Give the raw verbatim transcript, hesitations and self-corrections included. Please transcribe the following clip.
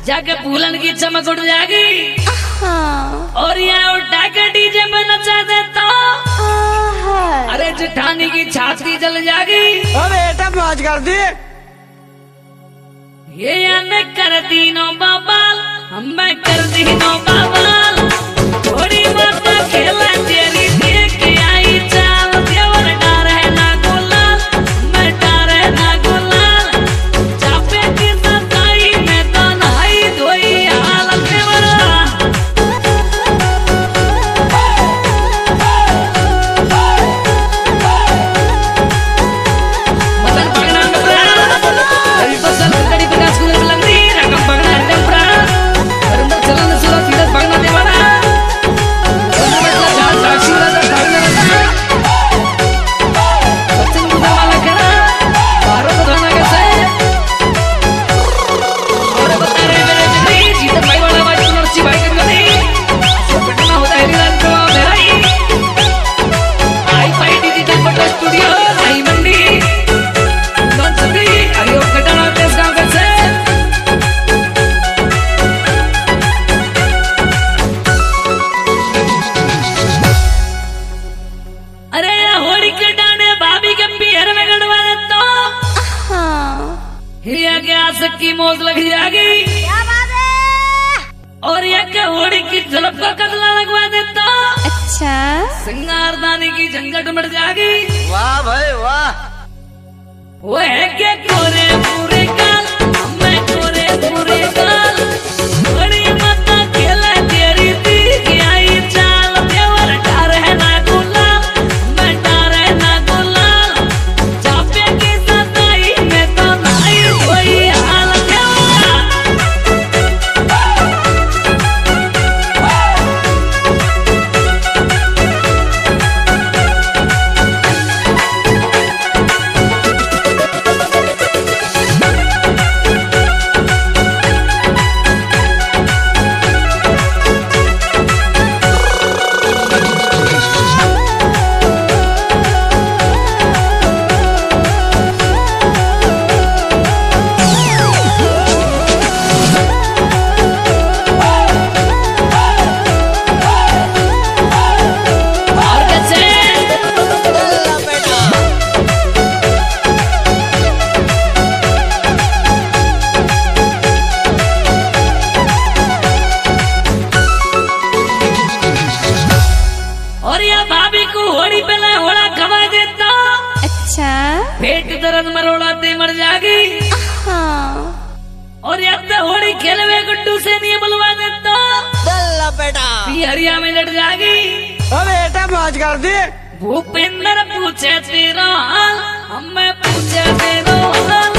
जाके फूलन की चमक उड़ जाएगी और यहाँ उठा के डीजे में नचा देता। अरे जेठानी की छाती जल जाएगी। अरे बेटा मौज कर दी। ये याने कर दी नो बाबाल, हम मैं कर दी नो बाबाल। थोड़ी बात खेला तेरी देख के आई चाल, देवर डार है ना गुलाल, मैं डार है ना गुलाल। चापे की सताई में तो नहाई धोई हाल देवरा। मतलब पगना टुकड़ा, हरी फसल कड़ी प्रकाश कुल बुलंदी, रकम पगना हरदम प्रा, हरदम चलन सुरत सीरत पगना देवरा। की मौज लग जाएगी। क्या बात है? और यह के होड़ी की झलक का कदला लगवा देता। अच्छा। सिंगारदानी की झंझट मिट जाएगी। वाह भाई वाह। वो है के कोरे पूरे काल, मैं कोरे पूरे काल। बड़ी मत खेला तेरी दी की आई चाल, देवर डार है ना गुलाल, मैं डार है ना गुलाल। चापे की सताई में तो नाई कोई पेट दर्द मरोड़ाते मर जाएगी। हाँ। और याद होड़ी खेलवे गुड्डू से नहीं बुलवा देता। दल्ला बेटा हरिया में लड़ जाएगी। अरे बेटा मौज कर दी। भूपेंद्र पूछे तेरा हाल, हमें पूछे तेरा हाल।